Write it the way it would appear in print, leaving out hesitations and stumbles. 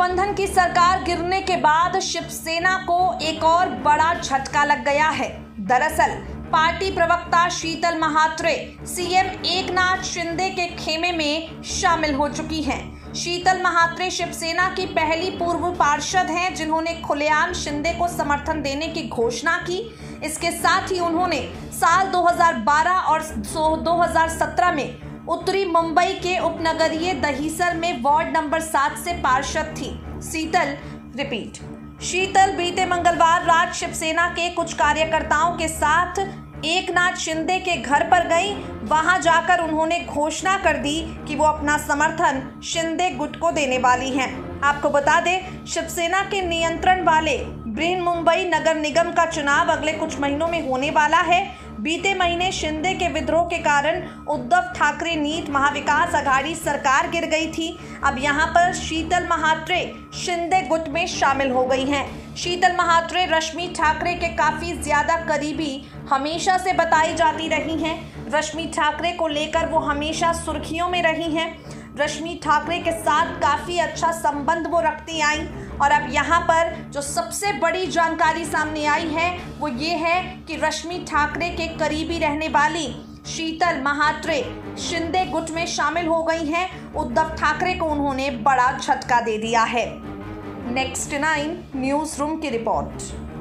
गठबंधन की सरकार गिरने के बाद शिवसेना को एक और बड़ा झटका लग गया है। दरअसल पार्टी प्रवक्ता शीतल महात्रे सीएम एकनाथ शिंदे के खेमे में शामिल हो चुकी हैं। शीतल महात्रे शिवसेना की पहली पूर्व पार्षद हैं जिन्होंने खुलेआम शिंदे को समर्थन देने की घोषणा की। इसके साथ ही उन्होंने साल 2012 और 2017 में उत्तरी मुंबई के उपनगरीय दहीसर में वार्ड नंबर 7 से पार्षद थी। शीतल बीते मंगलवार रात शिवसेना के कुछ कार्यकर्ताओं के साथ एकनाथ शिंदे के घर पर गई। वहां जाकर उन्होंने घोषणा कर दी कि वो अपना समर्थन शिंदे गुट को देने वाली हैं। आपको बता दें, शिवसेना के नियंत्रण वाले बृहन्मुंबई नगर निगम का चुनाव अगले कुछ महीनों में होने वाला है। बीते महीने शिंदे के विद्रोह के कारण उद्धव ठाकरे नीत महाविकास आघाड़ी सरकार गिर गई थी। अब यहां पर शीतल महात्रे शिंदे गुट में शामिल हो गई हैं। शीतल महात्रे रश्मि ठाकरे के काफी ज्यादा करीबी हमेशा से बताई जाती रही हैं। रश्मि ठाकरे को लेकर वो हमेशा सुर्खियों में रही हैं। रश्मि ठाकरे के साथ काफ़ी अच्छा संबंध वो रखती आई और अब यहाँ पर जो सबसे बड़ी जानकारी सामने आई है वो ये है कि रश्मि ठाकरे के करीबी रहने वाली शीतल महात्रे शिंदे गुट में शामिल हो गई हैं। उद्धव ठाकरे को उन्होंने बड़ा झटका दे दिया है। नेक्स्ट 9 न्यूज़ रूम की रिपोर्ट।